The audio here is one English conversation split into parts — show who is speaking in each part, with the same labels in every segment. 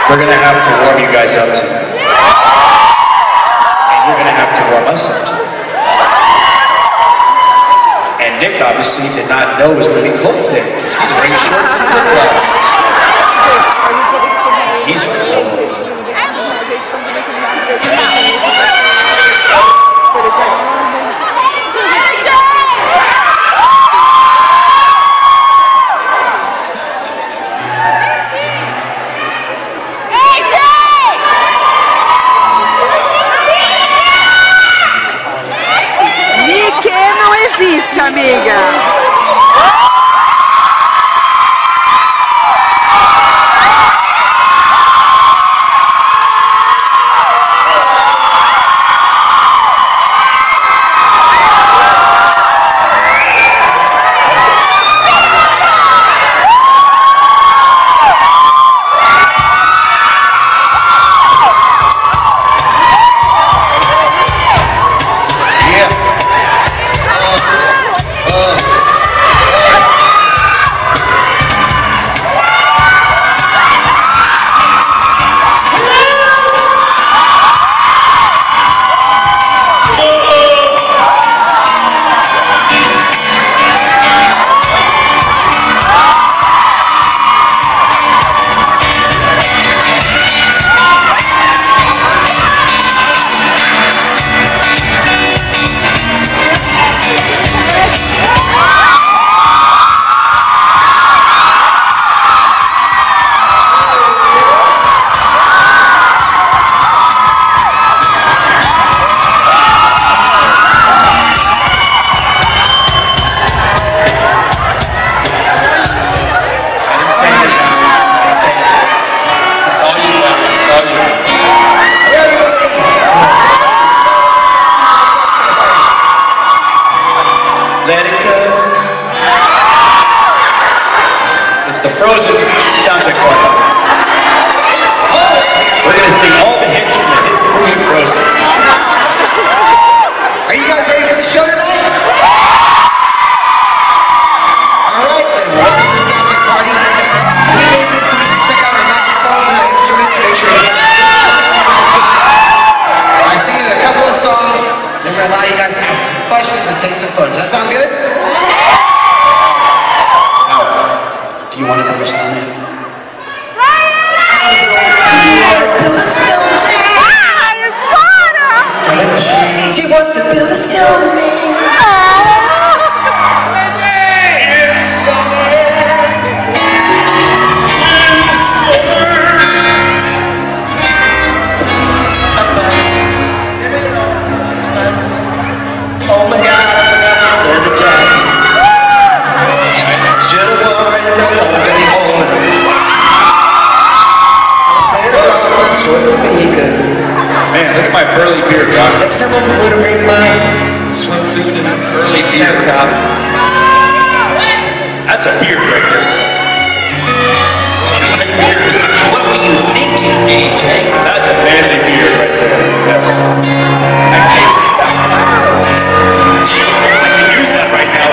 Speaker 1: We're gonna have to warm you guys up tonight. And you're gonna have to warm us up tonight. And Nick obviously did not know it was gonna be cold today because he's wearing shorts and flip-flops. He's cold.
Speaker 2: Existe, amiga.
Speaker 1: Let it go. It's the Frozen soundtrack party. We're going to sing all the hits from the hit movie Frozen.
Speaker 3: Are you guys ready for the show tonight? Alright then, welcome to the soundtrack party. We made this so we can check out our microphones and our instruments, make sure we I sing a couple of songs, then we're going to allow you guys to ask some questions and take some photos. Does that sound good?
Speaker 1: Now, do you want to build a snowman?
Speaker 3: She wants to build a snowman.
Speaker 1: It's summer.
Speaker 3: Oh my God, I forgot my leather jacket. Should've worn it, I was gonna be home. So I stayed around with shorts and sneakers.
Speaker 1: Man, look at my burly beard, Doc.
Speaker 3: Next time I'm gonna bring my
Speaker 1: Swimsuit and a burly beard.
Speaker 3: tank top.
Speaker 1: That's a beard right there.
Speaker 3: What were you thinking, AJ?
Speaker 1: That's a manly beard right there. Yes. I can use that right now.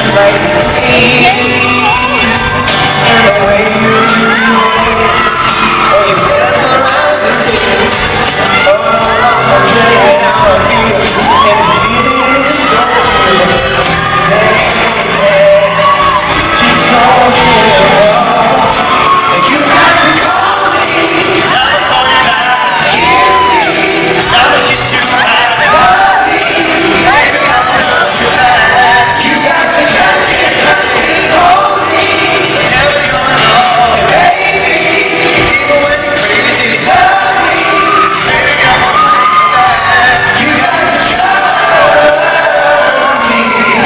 Speaker 1: like me. And the way you oh, you mesmerizing me. Oh, I'll tell you how I feel, and the feeling is so real. Hey, it's just so simple. You got to call me. I'ma call you back. Kiss me. I'ma kiss you back. Love me. Baby, I'ma love you back. You got to trust me, hold me. Whenever you're alone, baby. Even when you're crazy, love me. Baby, I'ma love you back. You got to trust me.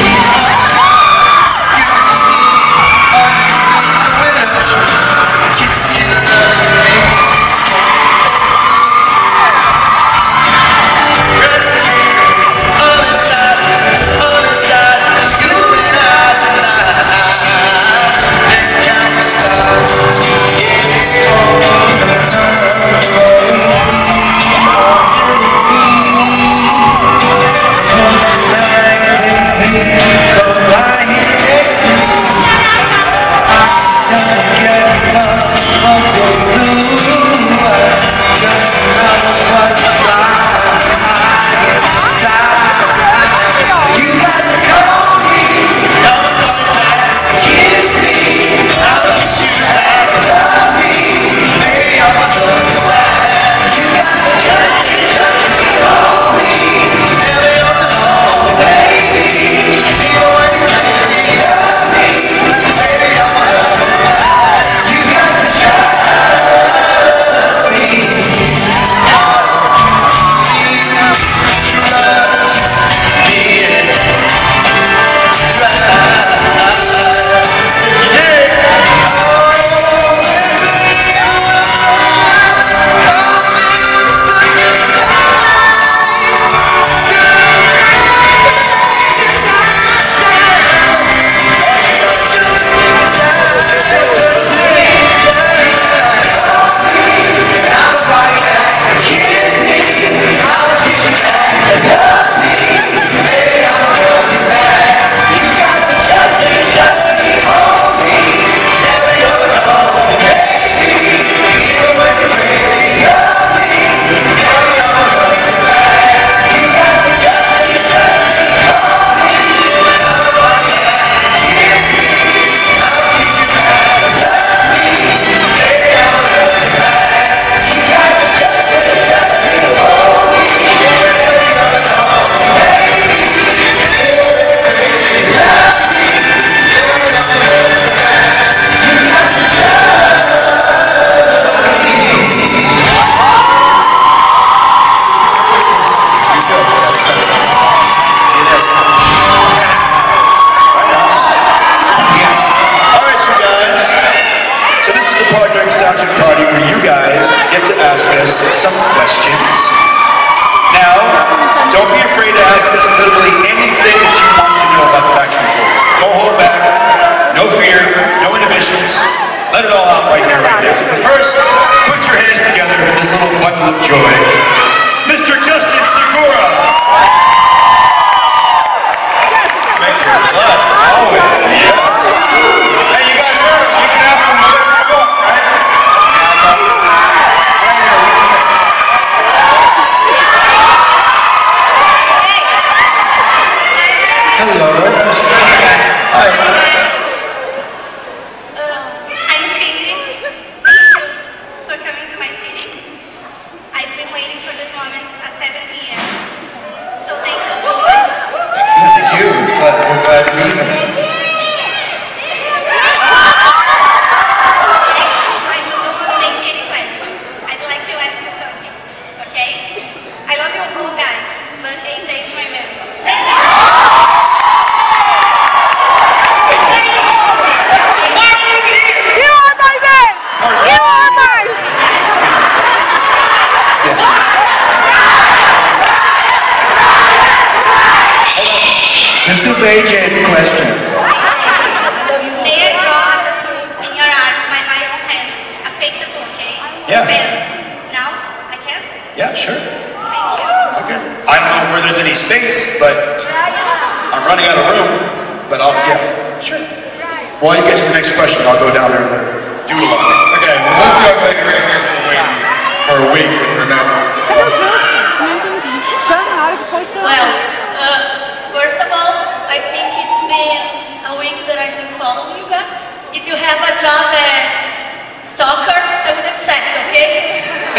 Speaker 1: Some questions. Now, don't be afraid to ask us literally anything that you want to know about the Backstreet Boys. Don't hold back. No fear. No inhibitions. Let it all out right here, right now. But first, put your hands together for this little bundle of joy. Mr. Justin Segura.
Speaker 2: Make your blush, always.
Speaker 1: Yes.
Speaker 2: Hey, you guys heard him. You can ask him whatever you want, right?
Speaker 1: Hello. Hi.
Speaker 4: I'm Cindy. Thank you for coming to my city. I've been waiting for this moment for 17 years. So thank you so much.
Speaker 1: Thank you. We're glad to be here.
Speaker 4: I don't want to make any question. I'd like to ask you something. Okay? I love you all guys, but AJ is my man.
Speaker 1: This is AJ's question.
Speaker 4: May I draw a tattoo in your arm by my own hands? A fake tattoo, okay?
Speaker 1: Yeah.
Speaker 4: Now? I can?
Speaker 1: Yeah, sure.
Speaker 4: Thank you.
Speaker 1: Okay. I don't know where there's any space, but I'm running out of room. But sure. While you get to the next question, I'll go down there and learn. Do it along.
Speaker 2: Okay, well, this young lady right here has been waiting for a week with her numbers.
Speaker 4: Well, first of all, I think it's been a week that I've been following you guys. If you have a job as stalker, I would accept, okay?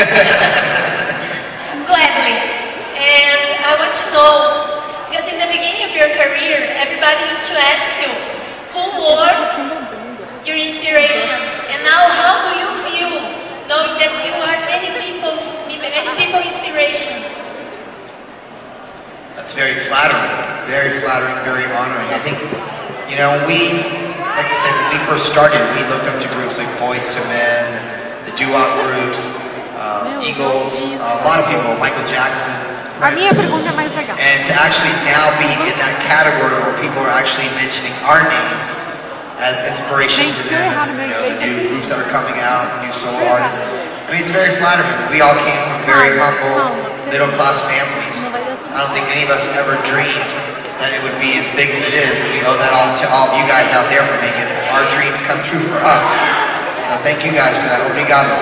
Speaker 4: Gladly. And I want to know, because in the beginning of your career, everybody used to ask you, who was your inspiration? And now, how do you feel knowing that you are many people's inspiration?
Speaker 3: That's very flattering, very honoring. I think, you know, like I said, when we first started, we looked up to groups like Boyz II Men, the doo-wop groups, Eagles, a lot of people, Michael Jackson. And to actually now be in that category where people are actually mentioning our names as inspiration to them, as you know, the new groups that are coming out, new solo artists. I mean, it's very flattering. We all came from very humble, middle-class families. I don't think any of us ever dreamed that it would be as big as it is. And we owe that all to all of you guys out there for making our dreams come true for us. So thank you guys for that. Obrigado.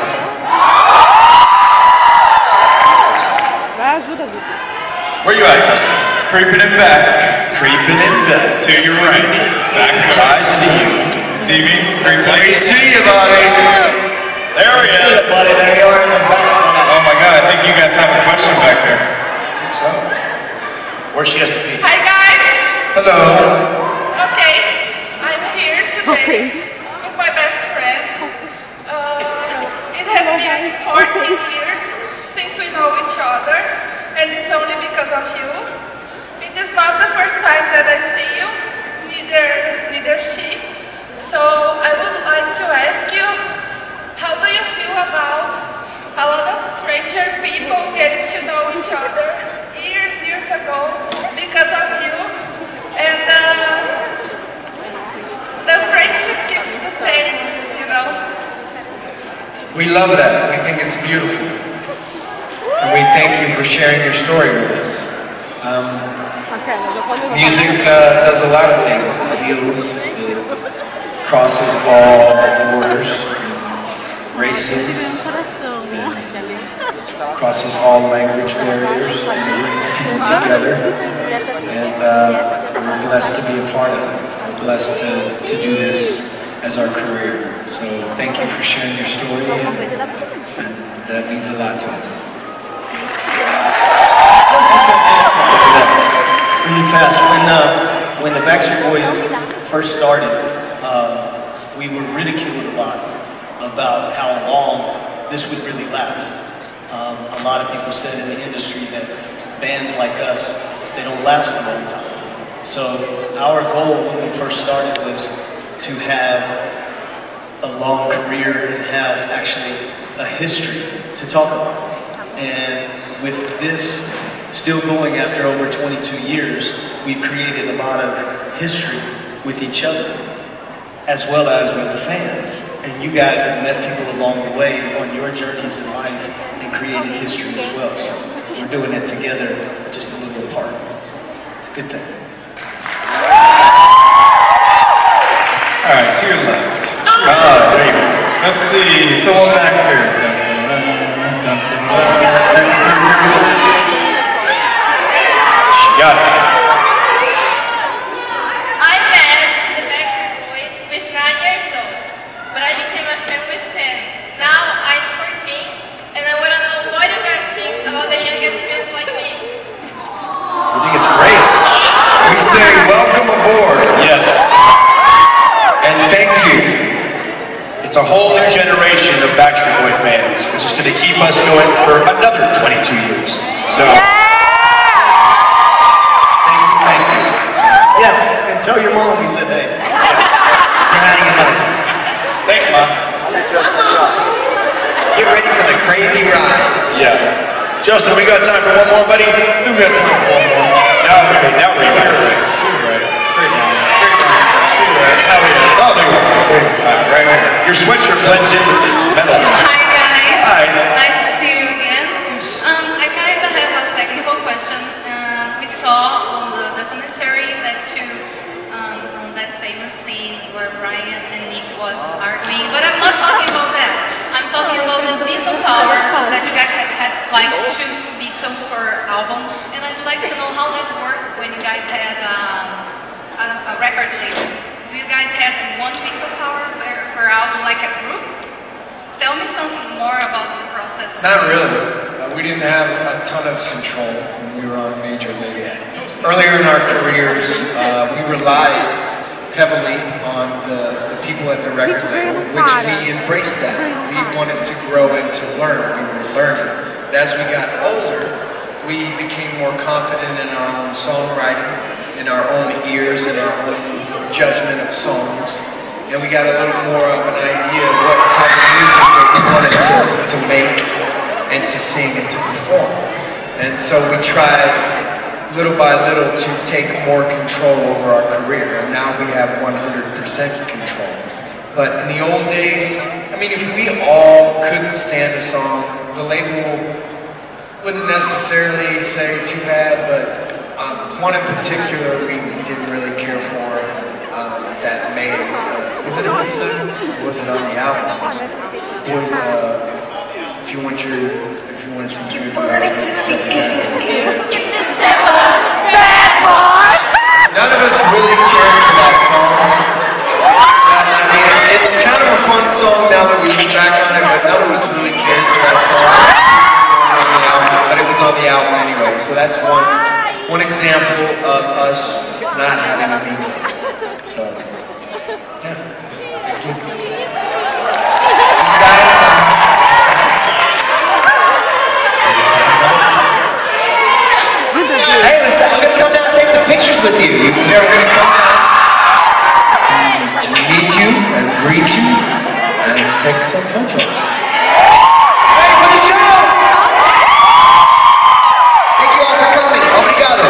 Speaker 2: Where you at, Justin? Creeping in back.
Speaker 1: Creeping in back.
Speaker 2: To your right. Back to I see you. See me? Creeping.
Speaker 1: Let me see you, buddy. There he is.
Speaker 5: Buddy, there you are.
Speaker 2: Oh my God, I think you guys have a question back there.
Speaker 1: I think so. Where she has to be.
Speaker 4: Hi guys!
Speaker 1: Hello.
Speaker 4: Okay, I'm here today with my best friend. It has been 14 years since we know each other, and it's only because of you. It is not the first time that I see you, neither she. So I would like to ask you, how do you feel about a lot of stranger people getting to know each other years ago because of you, and the friendship keeps the same, you know?
Speaker 5: We love that. We think it's beautiful. And we thank you for sharing your story with us. Music does a lot of things. It heals. It crosses all borders, races, crosses all language barriers, and brings people together. And we're blessed to be a part of it. We're blessed to do this as our career. So thank you for sharing your story, and that means a lot to us.
Speaker 6: I was just going to add something to that really fast. When the Backstreet Boys first started, we were ridiculed a lot about how long this would really last. A lot of people said in the industry that bands like us, they don't last a long time. So our goal when we first started was to have a long career and have actually a history to talk about. And with this still going after over 22 years, we've created a lot of history with each other, as well as with the fans. And you guys have met people along the way on your journeys in life and created history as well. So we're doing it together, just a little apart. So it's a good thing.
Speaker 2: All right, to your left. There you go. Let's see, someone back here. Dun, dun, dun, dun, dun, dun. She got it.
Speaker 4: I met the Backstreet Boys with 9 years old, but I became a fan with 10. Now I'm 14, and I want to know what you guys think about the youngest fans like me.
Speaker 1: I think it's great. We say welcome aboard.
Speaker 2: Yes.
Speaker 1: And thank you. It's a whole new generation of Backstreet Boy fans, which is going to keep us going for another 22 years. So, thank you.
Speaker 6: Yes, and tell your mom we said hey.
Speaker 3: Say hi to your mother.
Speaker 2: Thanks, Mom.
Speaker 3: Get ready for the crazy ride.
Speaker 2: Yeah.
Speaker 1: Justin, we got time for one more, buddy?
Speaker 2: Who got time for one more?
Speaker 1: Now we're
Speaker 2: To your
Speaker 1: here.
Speaker 2: right. To your right. Straight down. Straight down. To your right. How are you?
Speaker 1: Oh, there you go.
Speaker 2: Right here.
Speaker 1: Your sweatshirt blends in with the metal.
Speaker 4: Hi guys.
Speaker 1: Hi.
Speaker 4: Nice to see you again. I kind of have a technical question. We saw on the documentary that you Power that you guys have had, like, choose lead song per album, and I'd like to know how that worked when you guys had a record label. Do you guys have one Pixel Power per album, like a group? Tell me something more about the process.
Speaker 5: Not really. We didn't have a ton of control when we were on a major label. Earlier in our careers, we relied heavily on the people at the record label, which we embraced that. We wanted to grow and to learn. We were learning. But as we got older, we became more confident in our own songwriting, in our own ears, in our own judgment of songs. And we got a little more of an idea of what type of music that we wanted to make and to sing and to perform. And so we tried little by little to take more control over our career, and now we have 100% control. But in the old days, I mean, if we all couldn't stand a song, the label wouldn't necessarily say too bad, but one in particular we didn't really care for that made, was it on the was it on the album? It was, if you want some food. None of us really cared for that song. I mean, it's kind of a fun song now that we look back on it, but none of us really cared for that song. But it was on the album anyway, so that's one example of us not having a veto. So, yeah. Thank you. You guys,
Speaker 3: Hey, I'm gonna come down and take some pictures with you.
Speaker 5: they're going to come out to meet you and greet you and take some photos.
Speaker 3: Ready for the show? Thank you all for coming. Obrigado.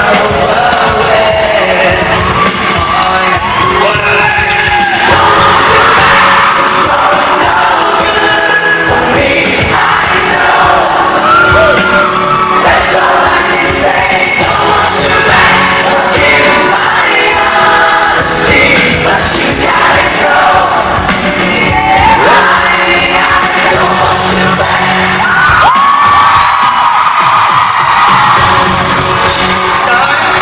Speaker 1: Start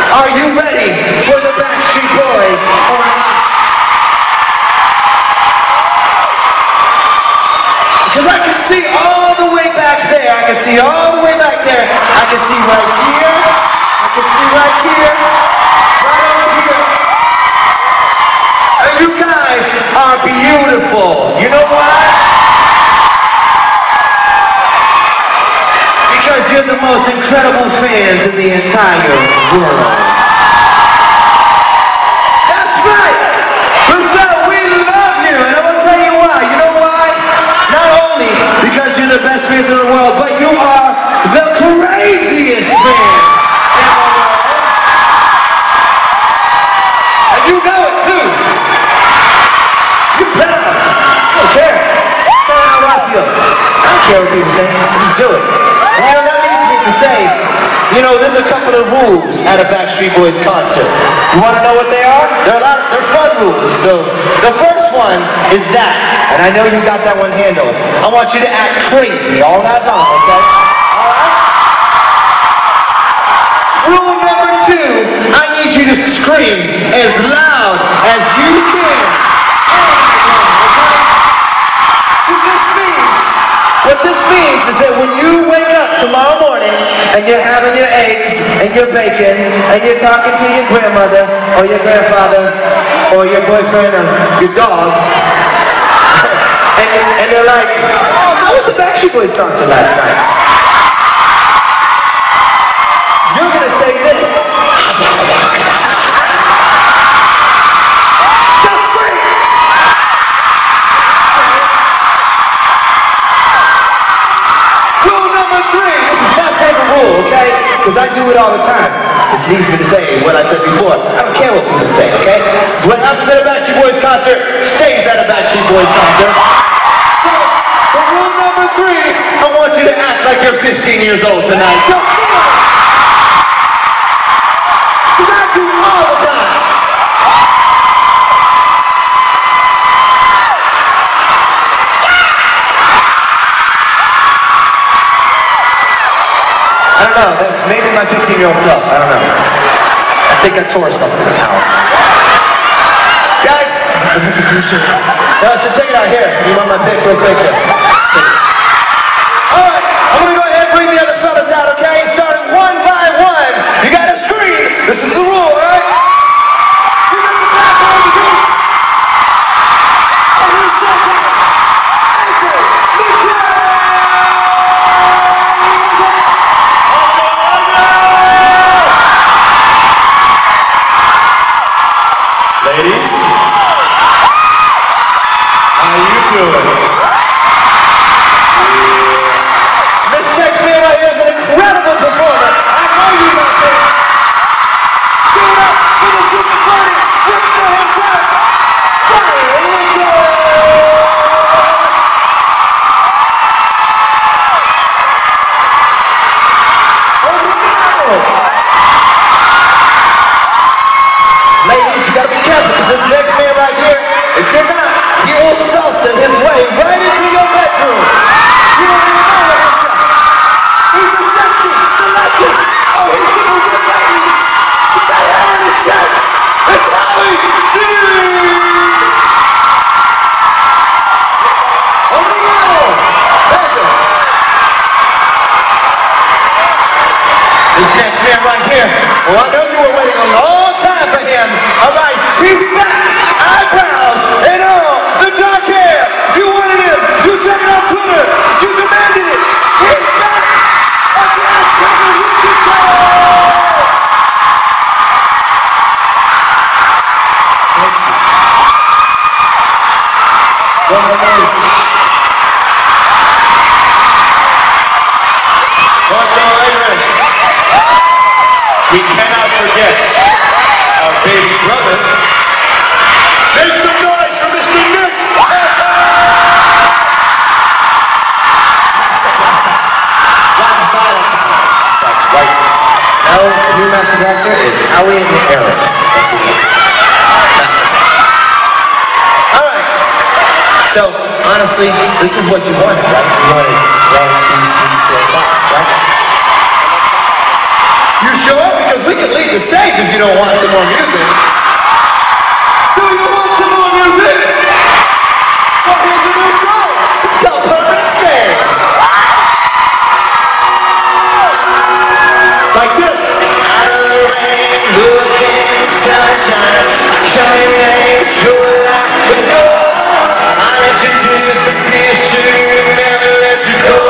Speaker 1: Are you ready for the Backstreet Boys or not? Because I can see all the way back there. I can see all the way back there. I can see right here. I can see right here. Right over here. And you guys are beautiful. You know why? Because you're the most incredible fans in the entire world. That's right! Brazil, we love you! And I'm gonna tell you why. You know why? Not only because you're the best fans in the world, but you are the craziest fans in the world. And you know it too. You're proud. I don't care. That's how I feel. I don't care what people think. Just do it. And you know, that leads me to say, you know, there's a couple of rules at a Backstreet Boys concert. You want to know what they are? They're fun rules. So the first one is that, and I know you got that one handled. I want you to act crazy all night long, okay? All right? Rule number 2, I need you to scream as loud as you can. What this means is that when you wake up tomorrow morning and you're having your eggs and your bacon and you're talking to your grandmother or your grandfather or your boyfriend or your dog and they're like, how was the Backstreet Boys concert last night? You're going to say this. Okay? Because I do it all the time. This leads me to say what I said before. I don't care what people say, okay? So what happens at a Backstreet Boys concert stays at a Backstreet Boys concert. So, for rule number 3, I want you to act like you're 15 years old tonight. So, because I do it all the time. I don't know, that's maybe my 15-year-old self, I don't know. I think I tore something out. Guys! No, so check it out here. You want my pick real quick here? Alright, I'm gonna go ahead and bring the other fellas out, okay? Starting one by one. You gotta scream. This is the rule, alright? You got the back on the group. Oh, who's that guy?
Speaker 2: Ladies, how you doing?
Speaker 1: This next man right here is an incredible performer. I know you know him. Give it up for the super funny trickster himself, Brian Mitchell. Ladies, you gotta be careful because this next man right here, if you're not, he will salsa his way right into your bedroom. You don't even know what he's at. He's a sexy, delicious, oh, he's a good baby. He's got hair on his chest. It's Howie D. Obrigado. Pleasure. This next man right here, well, I know you were waiting a long time for him. All right, he's back. Eyebrows and all, the dark hair. You wanted him. You said it on Twitter. You demanded it. He's back. Again, Kevin Richardson. Thank you.
Speaker 2: We cannot forget our baby brother. Make some noise for Mr. Nick!
Speaker 1: That's right. Now, the new Master Blaster is Howie and Aaron. That's who he is. Alright. So, honestly, this is what you wanted, right? You wanted 1, 2, 3, 4, 5, right? You sure? Because we can leave the stage. stage if you don't want some more music. Do you want some more music? Well, here's a new song. It's called Permanent Stay. Like this. Out of the rain, look in the sunshine. I call your name, sure like the go. I let you disappear, sure, never let you go.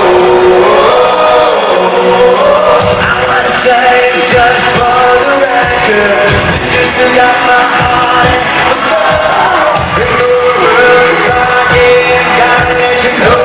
Speaker 1: I wanna say just for the record, this is still got my heart and soul. In the world, I gotta let you go.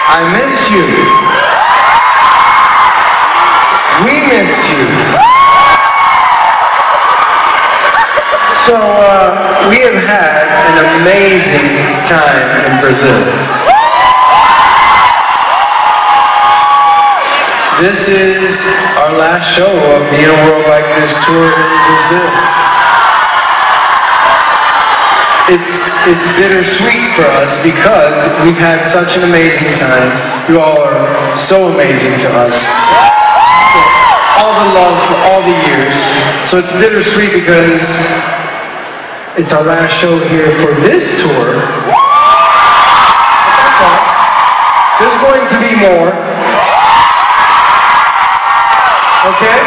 Speaker 1: I missed you. We missed you. So we have had an amazing time in Brazil. This is our last show of the In a World Like This tour in Brazil. It's bittersweet for us because we've had such an amazing time. You all are so amazing to us. All the love for all the years. So it's bittersweet because it's our last show here for this tour. There's going to be more. Okay?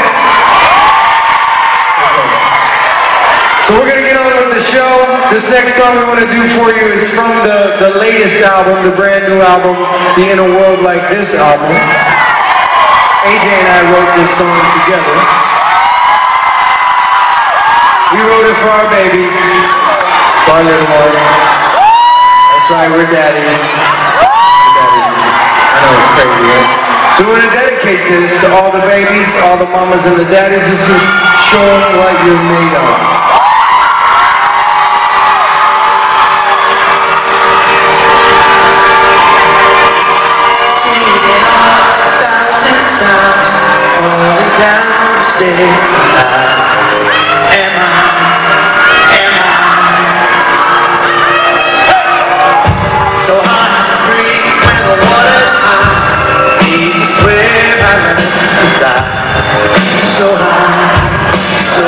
Speaker 1: So we're going to get on with the show. This next song we want to do for you is from the latest album, the brand new album, the In a World Like This album. AJ and I wrote this song together. We wrote it for our babies, for our little ones. That's right, we're daddies. We're daddies. I know it's crazy, right? So we want to dedicate this to all the babies, all the mamas and the daddies. This is Show 'Em What You're Made Of. Falling down the stairs, am I so hard to breathe when the water's high? Need to swim, I learn to fly. So high, so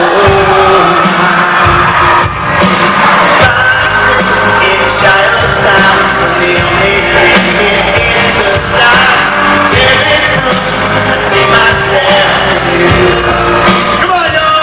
Speaker 1: high. In child sounds when the only thing here is the sky. I see myself in you. Come on, y'all!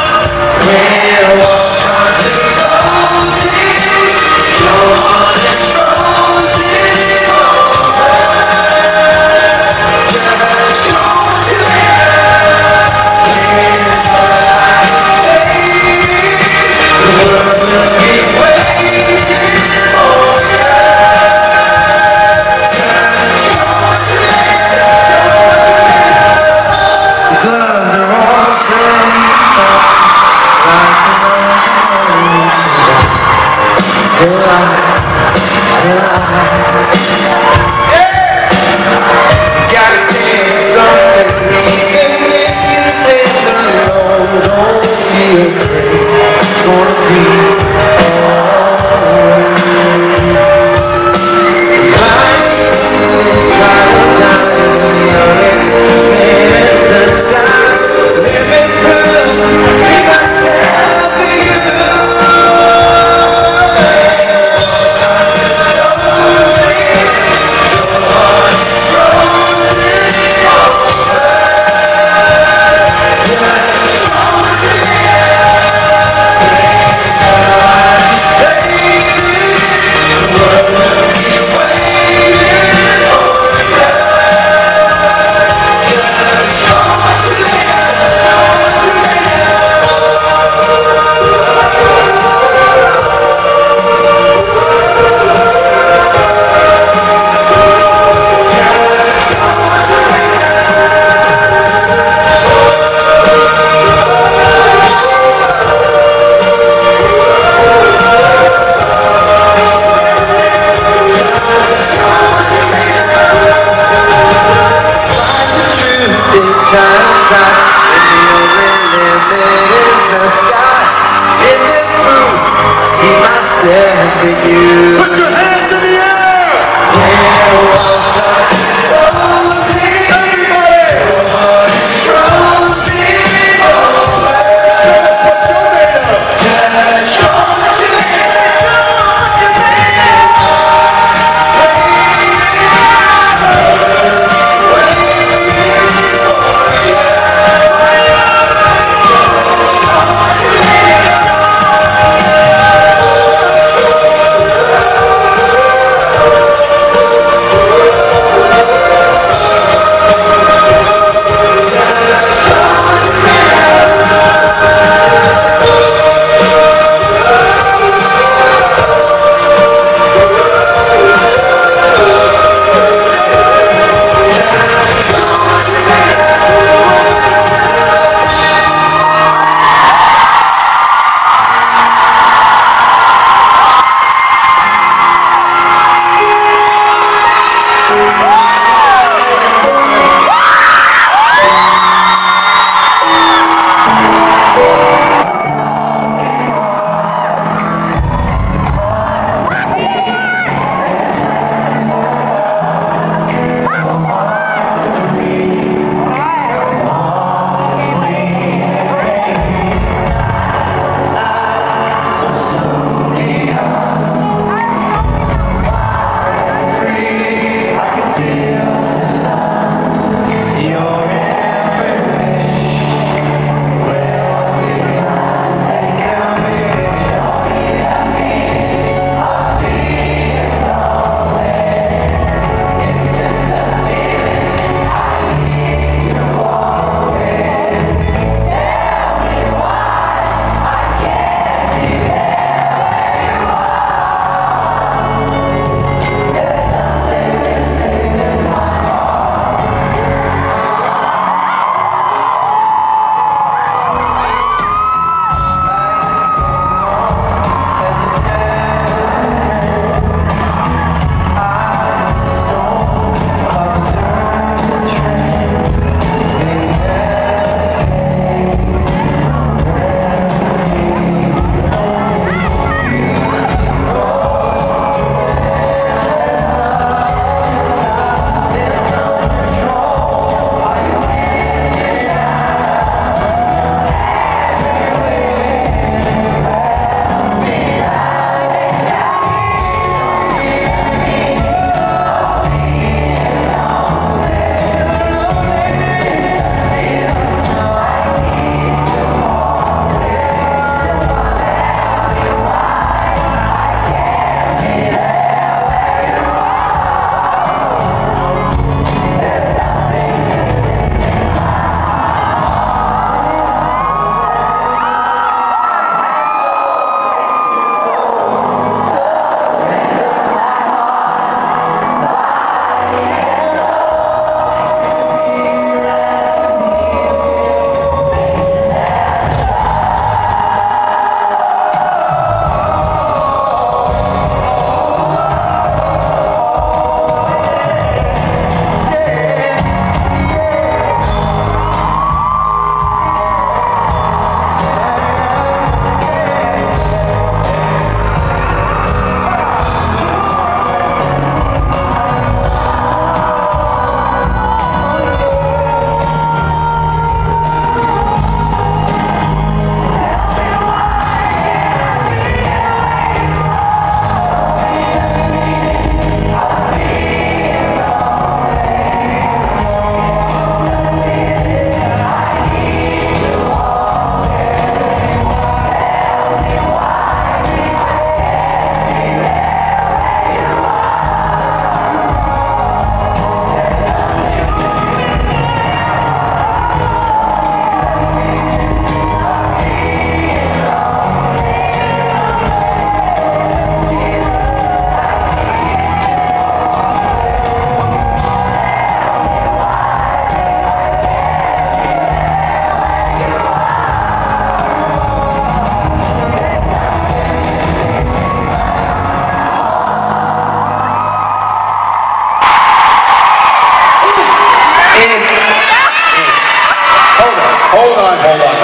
Speaker 7: Hold on.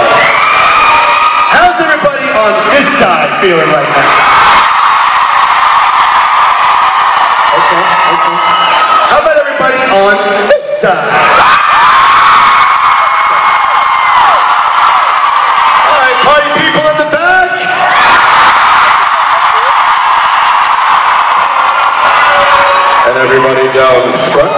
Speaker 7: How's everybody on this side feeling right now? Okay. How about everybody on this side? All right, party people in the back. And everybody down front.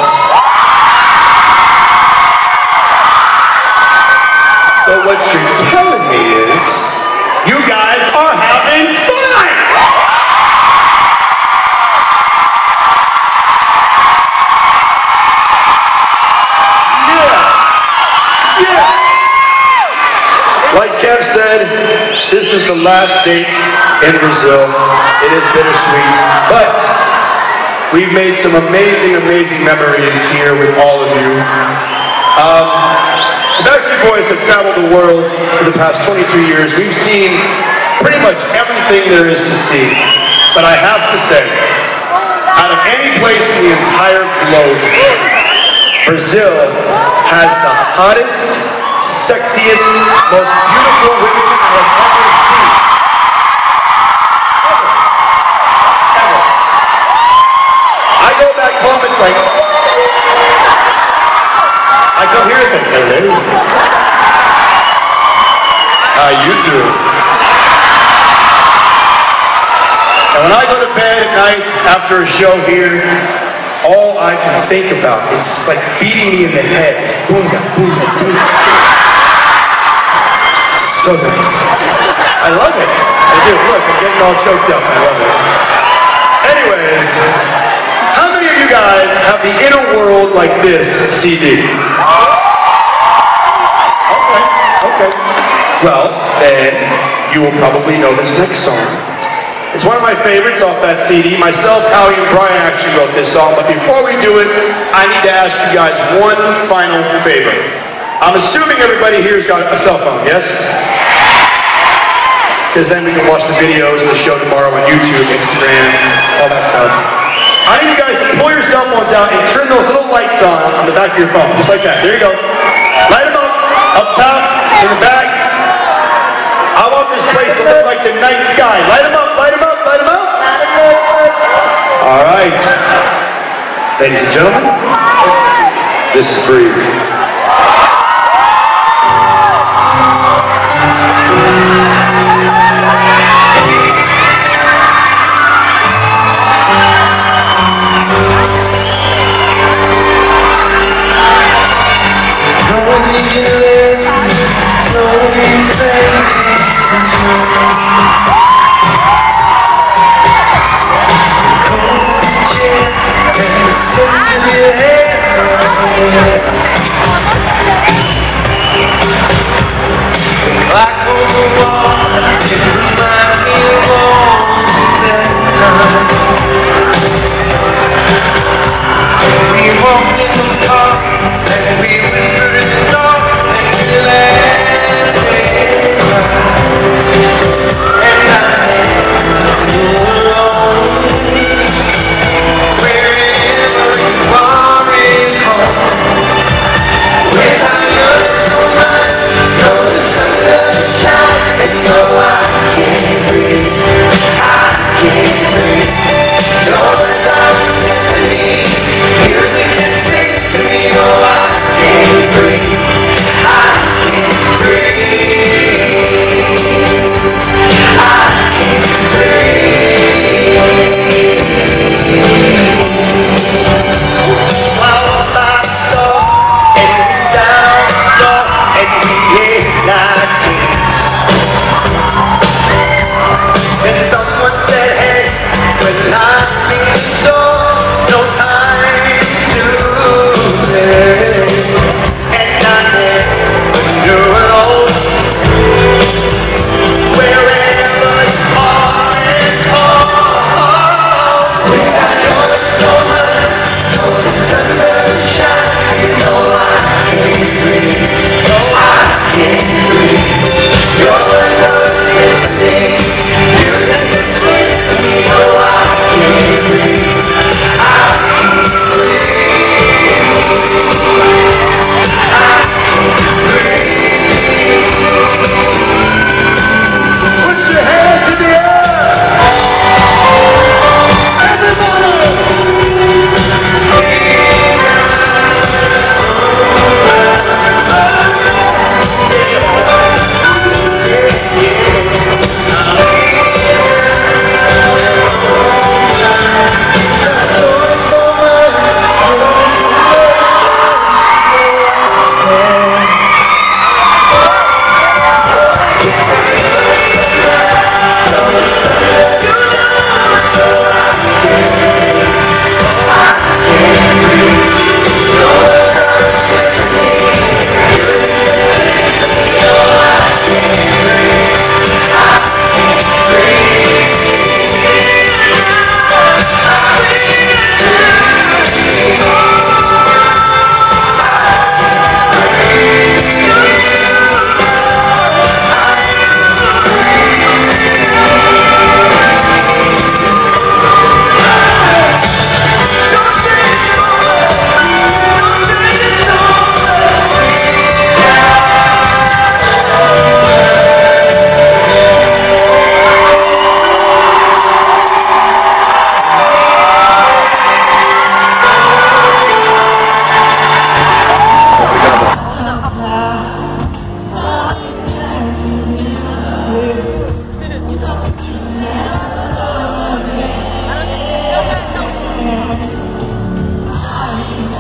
Speaker 7: So what you're telling me is, you guys are having fun! Yeah! Like Kev said, this is the last date in Brazil. It is bittersweet, but we've made some amazing memories here with all of you. The Backstreet Boys have traveled the world for the past 22 years. We've seen pretty much everything there is to see. But I have to say, out of any place in the entire globe, Brazil has the hottest, sexiest, most beautiful women I have ever seen. Ever. I go back home, it's like, I come here and say, hello. How you doing? And when I go to bed at night after a show here, all I can think about is just like beating me in the head. It's boonga, boonga, boonga. It's so nice. I love it. I do. Look, I'm getting all choked up. I love it. Anyways, how many of you guys have the Inner World Like This CD? Okay. Well, then you will probably know this next song. It's one of my favorites off that CD. Myself, Howie, and Brian actually wrote this song, but before we do it, I need to ask you guys one final favor. I'm assuming everybody here's got a cell phone, yes? Because then we can watch the videos of the show tomorrow on YouTube, Instagram, all that stuff. I need you guys to pull your cell phones out and turn those little lights on the back of your phone, just like that. There you go. Light them up top, in the back. I want this place to look like the night sky. Light them up, light them up, light them up. All right. Ladies and gentlemen, this is Breathe.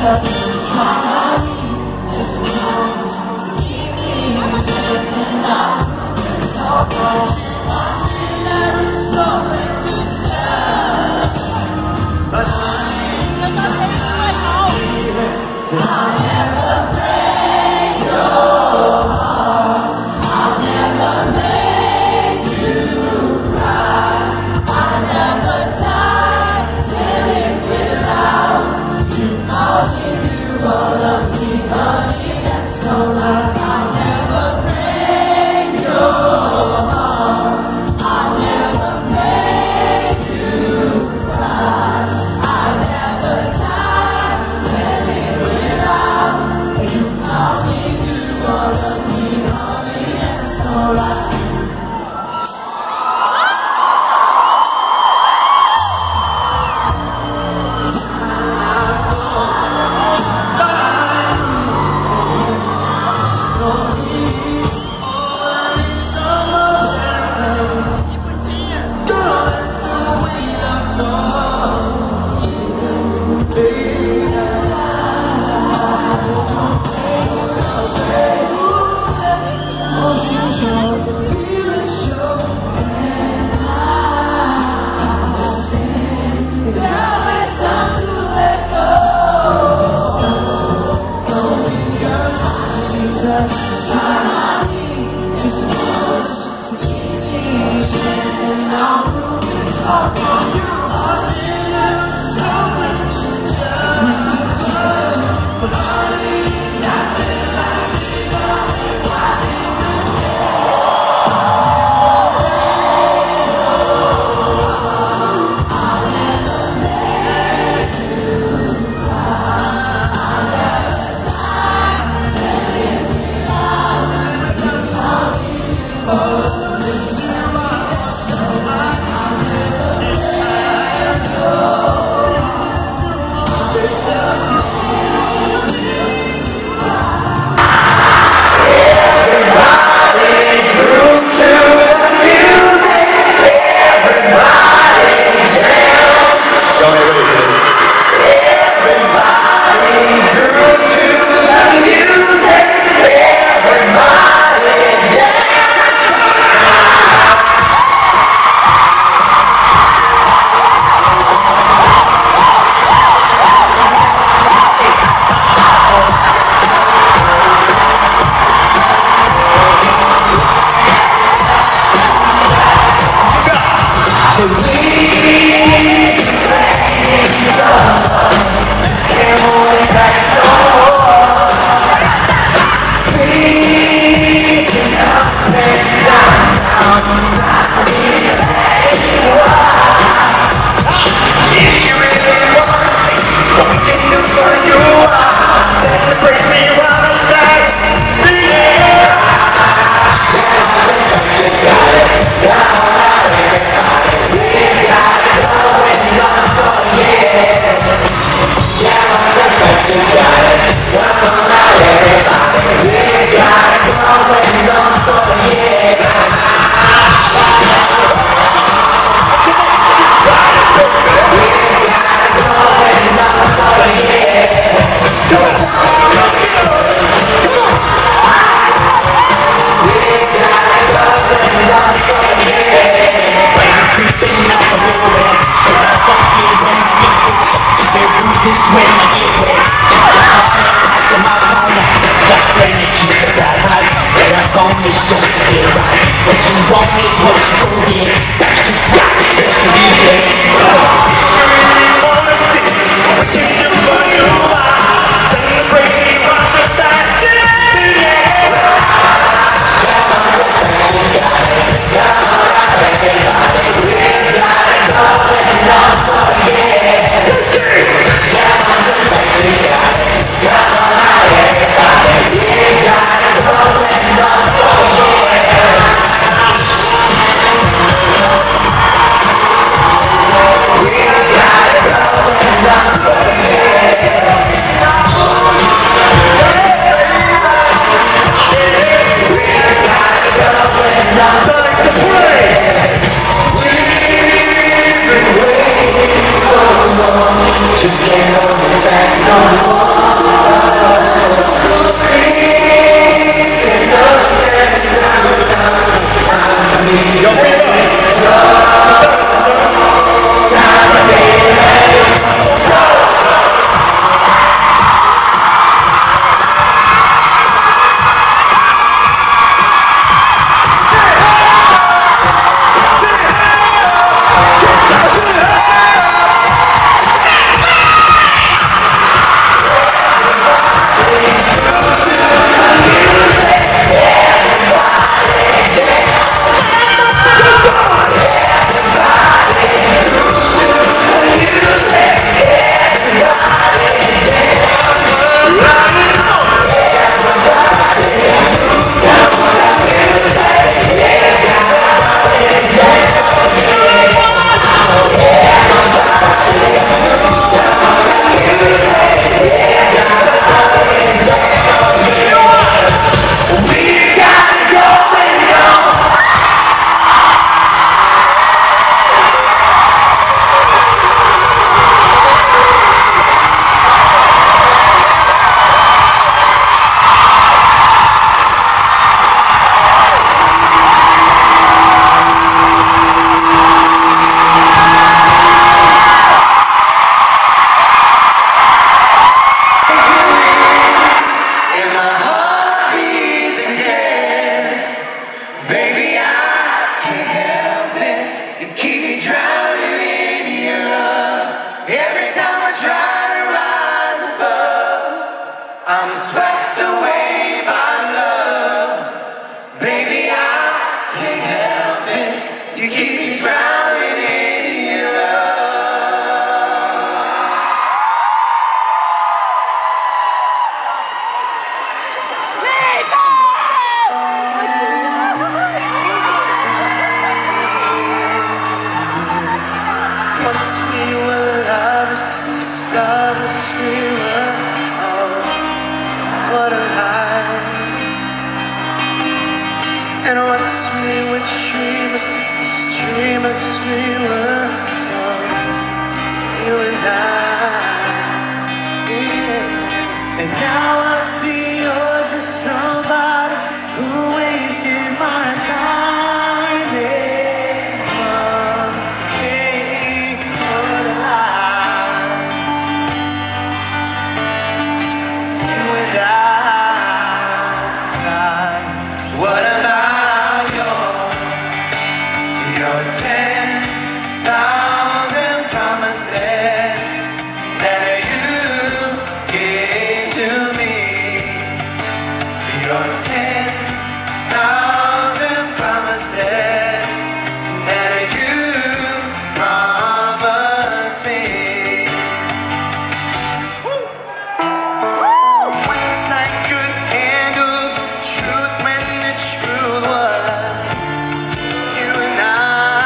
Speaker 1: Yeah. I'm swept away by love. Baby, I can't help it. You keep me drowning in your Once we were lovers, we were, oh, what a lie. And once we were dreamers we were, oh, you and I. Yeah. And now I see you're just somebody who wasted my time. What a lie. You and I. What about your 10,000 promises that you gave to me? Your 10,000 promises that you promised me. Once I could handle truth when the truth was you and I.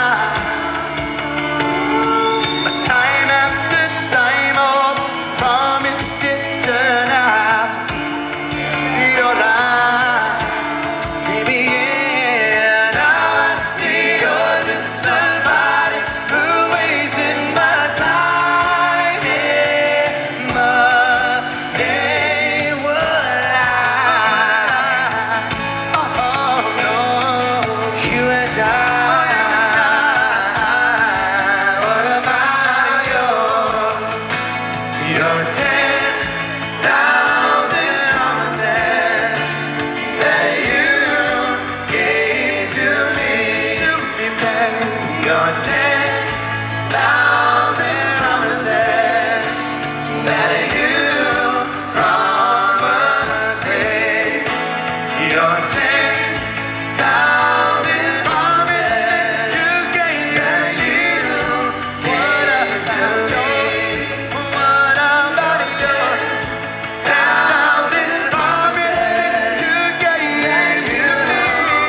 Speaker 1: But time after time, all promises turn out your lie. Baby, yeah, now I see you're just somebody who wasted my time. Yeah, they would lie. Oh no, you and I. What about your 10,000 promises that you gave to me, baby? Your 10,000 promises that you promised me. Your 10,000 promises you gave that you gave to me. What about your 10,000 promises you gave to me?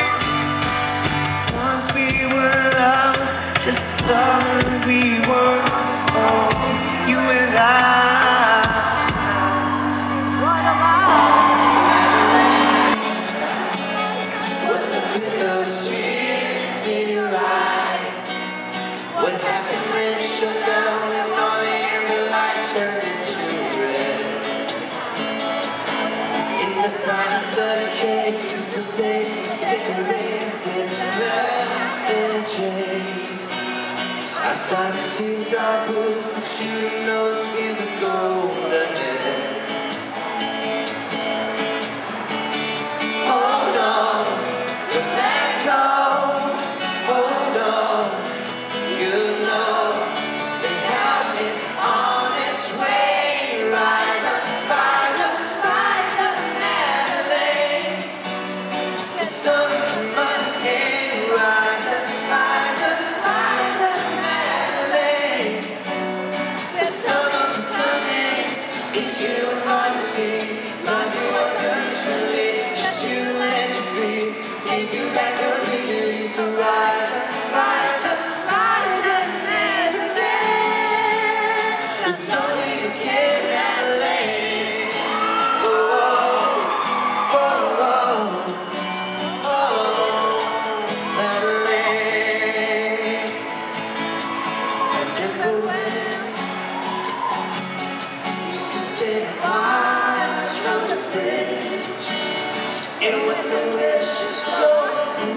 Speaker 1: Once we were lovers, just lovers we were, oh, you and I. What's the look of tears in your eyes? What happened when it shut down and all the amber lights turned into red? In the silence of the cave, you forsake, decorated with velvet shades. I started to see the dark blues, but you know this feels of gold ahead. Hold on, don't let go. Hold on, you know the help is on its way. Rise up, Madeleine. The sun come up again. Rise up, Madeleine. The sun coming. It's you and I to see. Love you unconditionally. Just you let you breathe. Give you back your dignity. So rise up, Madeleine. It's only you can, Madeleine. Oh, oh, oh, oh, Madeleine. Remember when we used to sit and watch from the bridge, and when the wind was blowing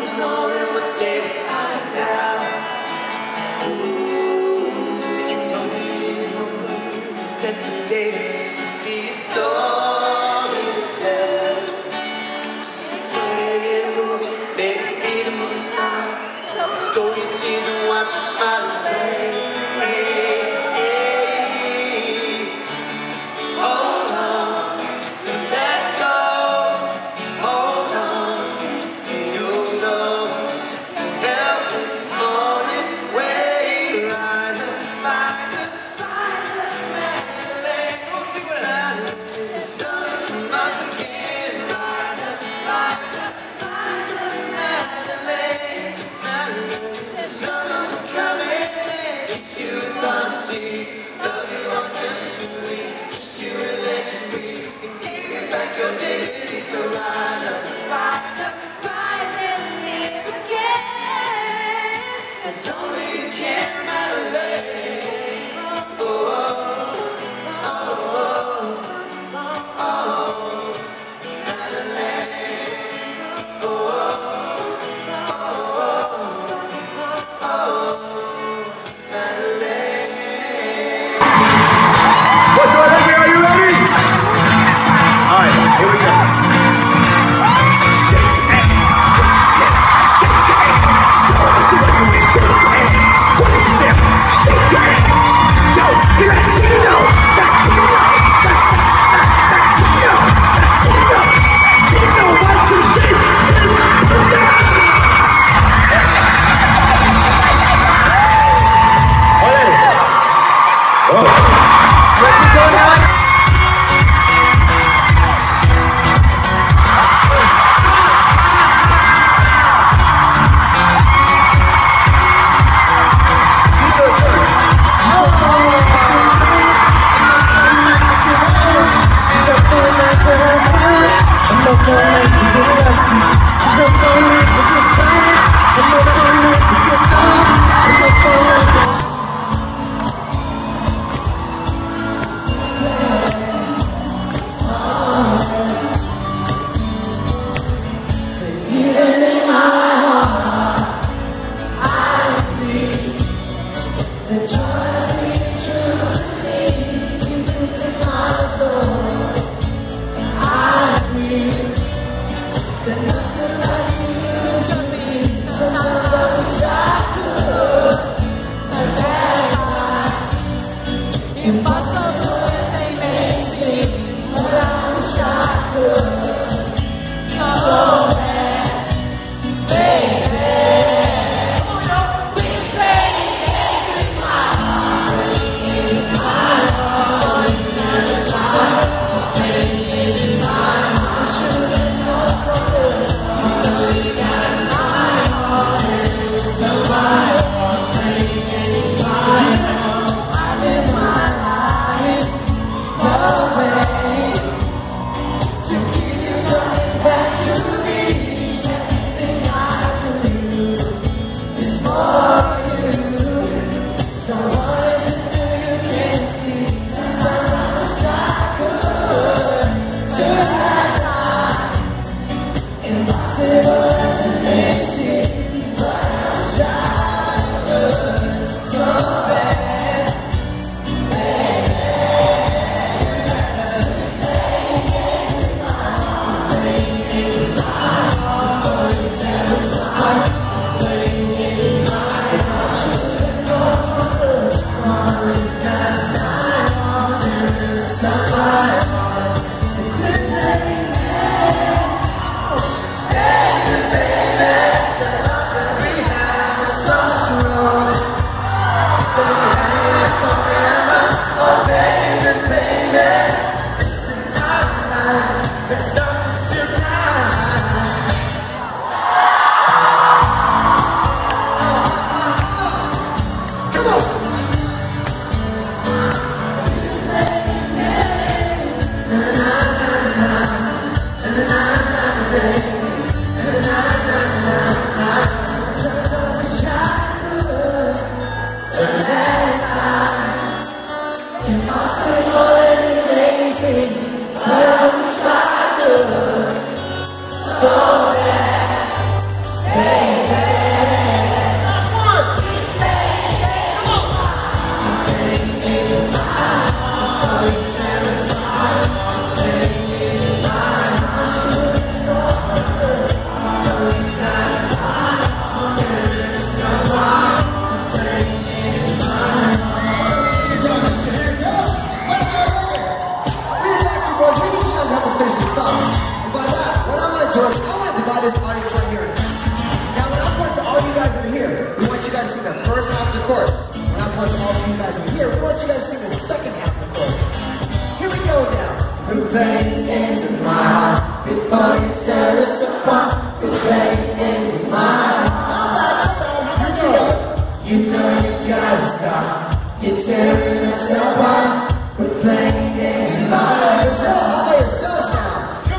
Speaker 3: Tearing us apart, we're playing games. How about yourselves now?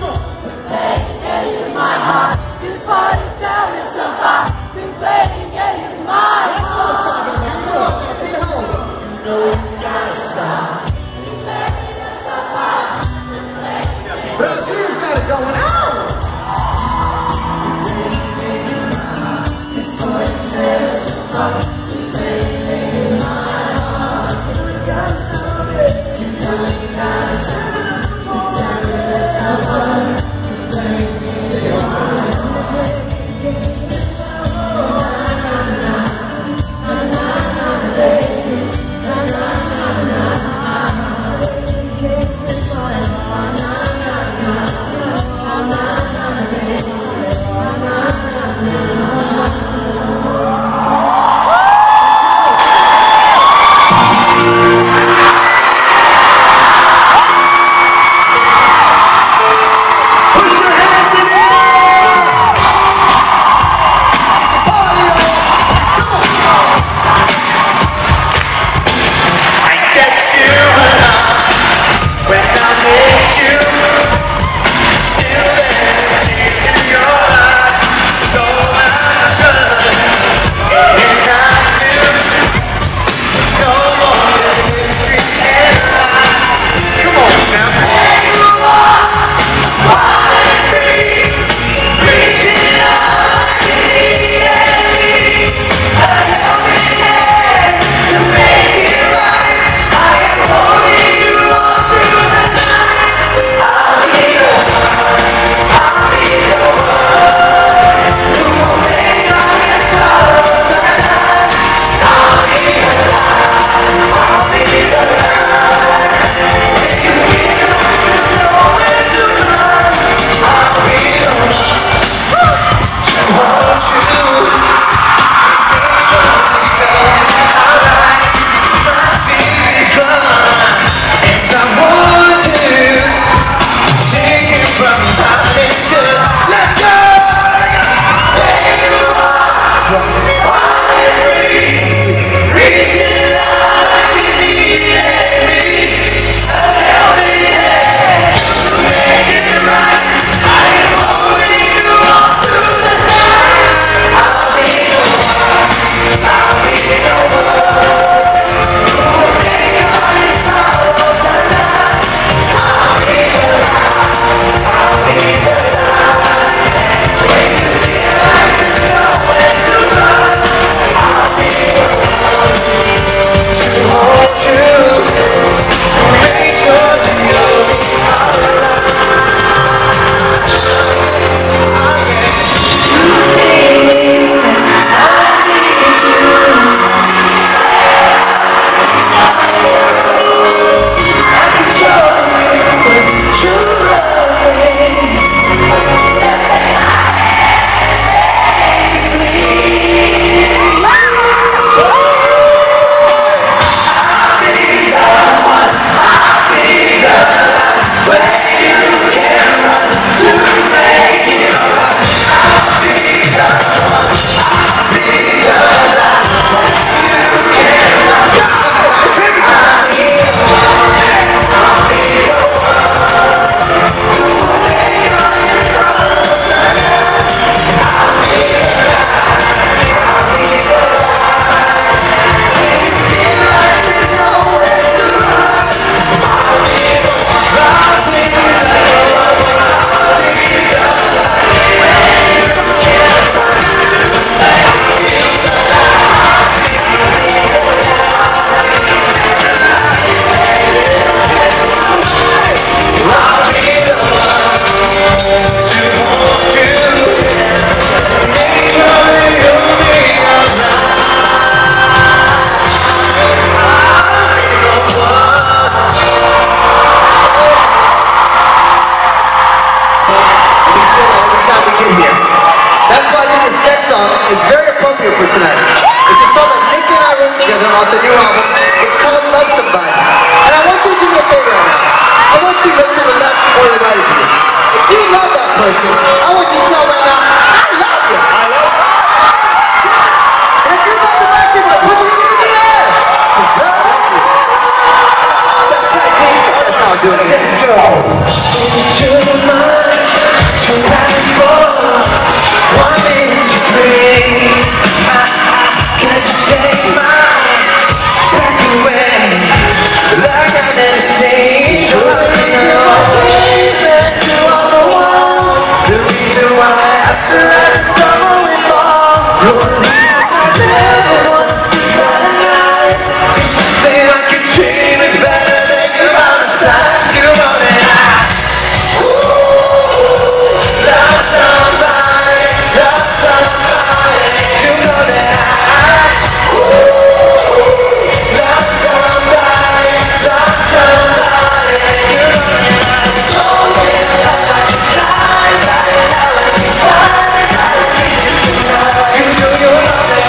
Speaker 3: It's very appropriate for tonight. It's a song that Nick and I wrote together off the new album. It's called Love Somebody. And I want you to do me a favor right now. I want you to look to the left or the right of you. If you love that person, I want you to tell right now, I love you. I love you. And if you love the Backstreet Boys, put your hand in the air. It's love. That's right, Dave. That's how I'm doing it. Let's go.
Speaker 1: Is it too much to ask for? 1 minute to breathe. Cause you take my breath away like I never seen. You're the reason why we've been through all the walls. The reason why after the summer we fall. You're the reason I never wanna sleep at night. Cause something like a dream is better than your own inside. You know that love somebody, love somebody. You know that love somebody, love somebody. You know that something like time, like how it is fine, I need you tonight. You know that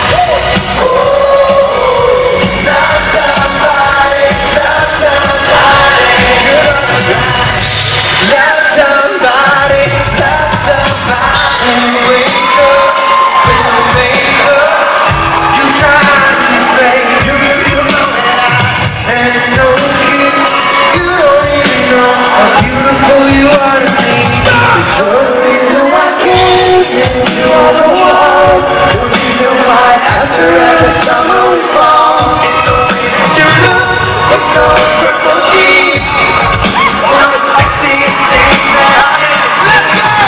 Speaker 1: love somebody, love somebody. You know that love somebody, love somebody. Wake up with no makeup. You try to fake, you know that, and it's so cute. You don't even know how beautiful you are to me. You're the reason why I can't get through all the walls. The reason why after the summer we fall. It's the way that you look with those purple jeans. One of the sexiest things that I've ever seen.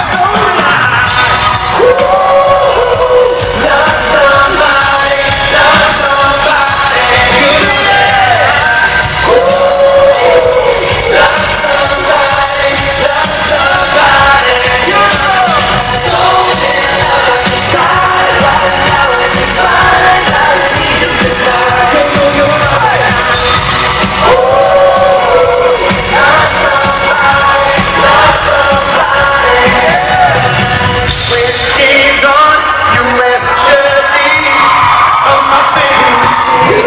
Speaker 1: Love somebody, love somebody. You know that. Love somebody, love somebody. You know something like time, like how it is fine. I need you tonight. You know that. Love somebody, love somebody. When the game's on, you wear the jersey of my favorite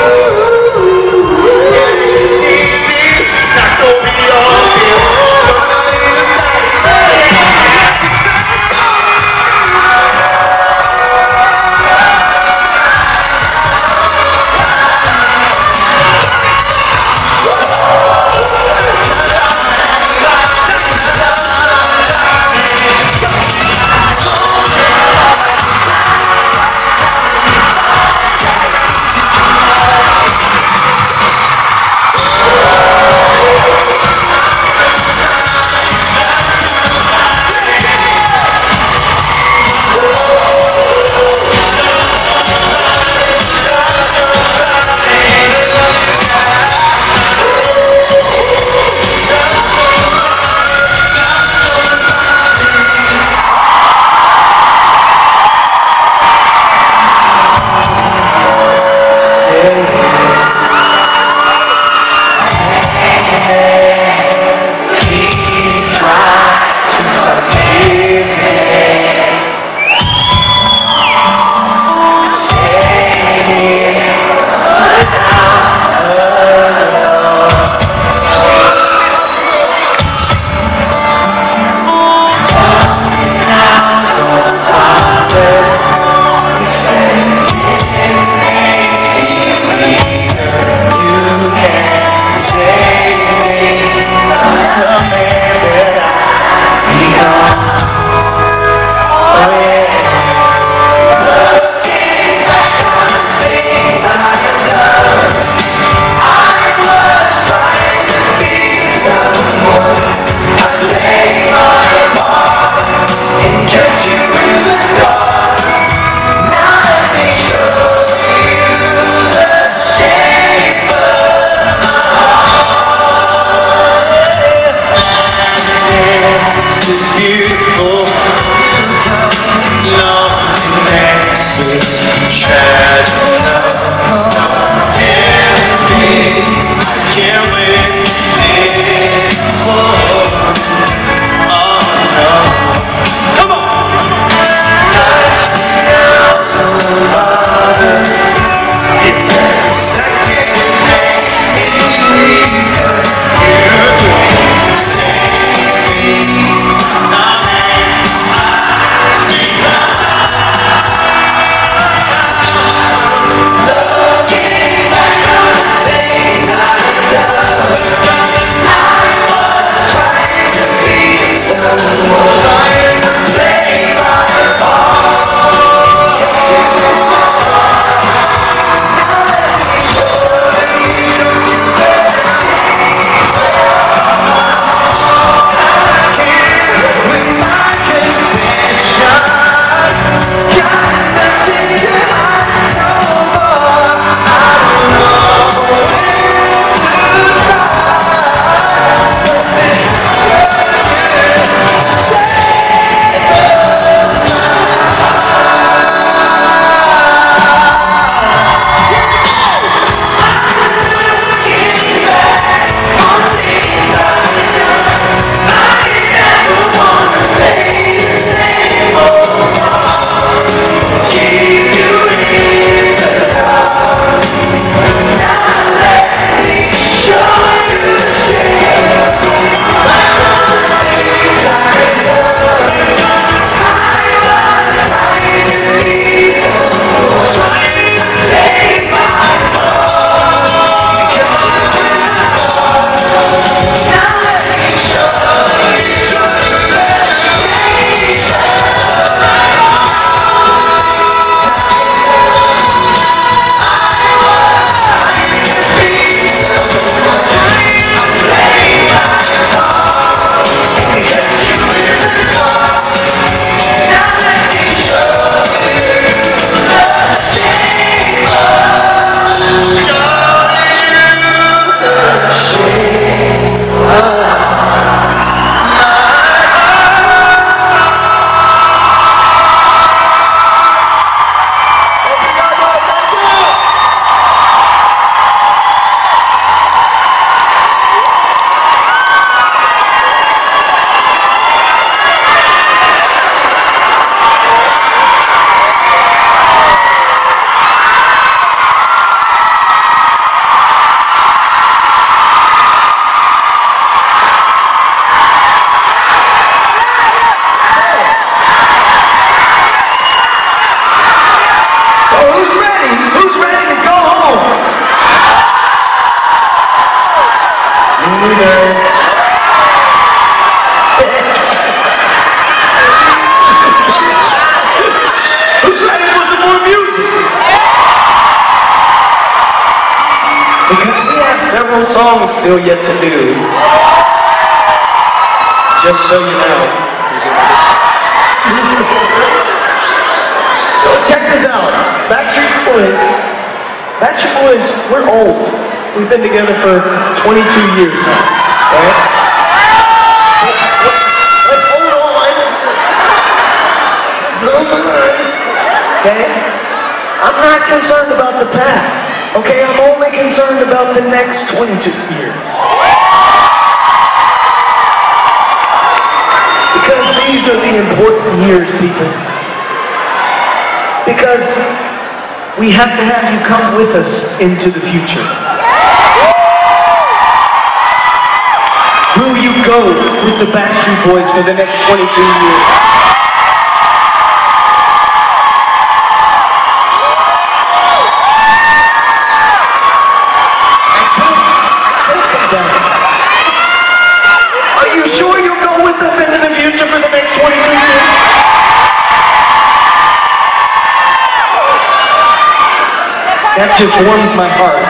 Speaker 1: team. Yeah, you can see me, knocked over your heel. Gonna need a night. Come on!
Speaker 6: still yet to do. Just so you know. So check this out. Backstreet Boys, we're old. We've been together for 22 years now. Right? But hold on. Okay? I'm not concerned about the past. Okay, I'm only concerned about the next 22 years. Because these are the important years, people. Because we have to have you come with us into the future. Will you go with the Backstreet Boys for the next 22 years? Are you sure you'll go with us into the future for the next 22 years? That just warms my heart.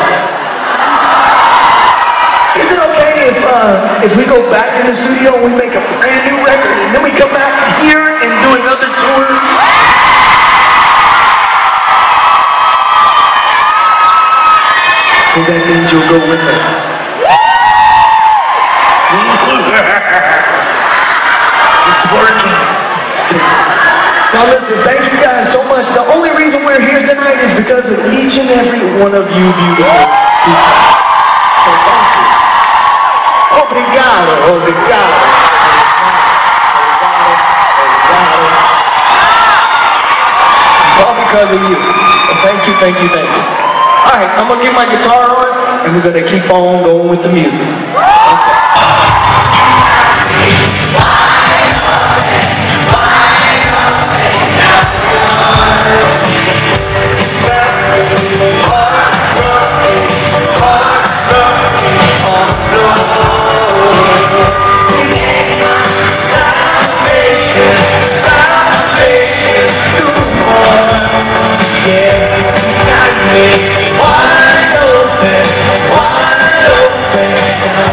Speaker 6: Is it okay if we go back in the studio and we make a brand new record and then we come back here and do another tour? So that means you'll go with us. It's working. Now listen, thank you guys so much. The only reason we're here tonight is because of each and every one of you beautiful people. So thank you. Obrigado, obrigado. It's all because of you. So thank you, thank you, thank you. Alright, I'm gonna get my guitar on and we're gonna keep on going with the music. That's it. Wide open,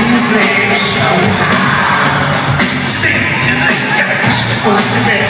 Speaker 1: feeling so high. Sing to the ghost for the